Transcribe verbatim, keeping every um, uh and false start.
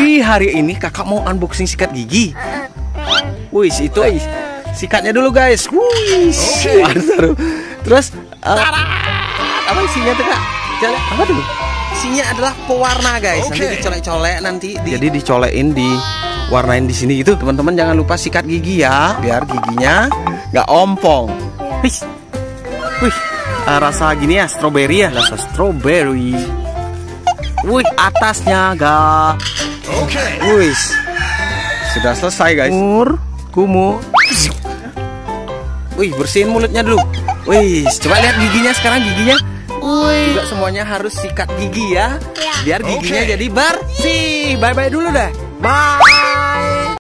Jadi hari ini kakak mau unboxing sikat gigi. Wih, itu sikatnya dulu guys. Wih, terus uh, apa isinya tuh kak? Coba apa tuh? Isinya adalah pewarna guys. Nanti dicolek-colek nanti. Di... Jadi dicolekin di warnain di sini gitu. Teman-teman jangan lupa sikat gigi ya, biar giginya nggak ompong. Wih, wih, uh, rasa gini ya, stroberi ya, rasa stroberi. Wih, atasnya gak. Oke. Wih, sudah selesai guys. Kumur, kumur. Wih, bersihin mulutnya dulu. Wih, coba lihat giginya sekarang giginya. Wih, juga semuanya harus sikat gigi ya, biar giginya jadi bersih. Bye bye dulu dah. Bye.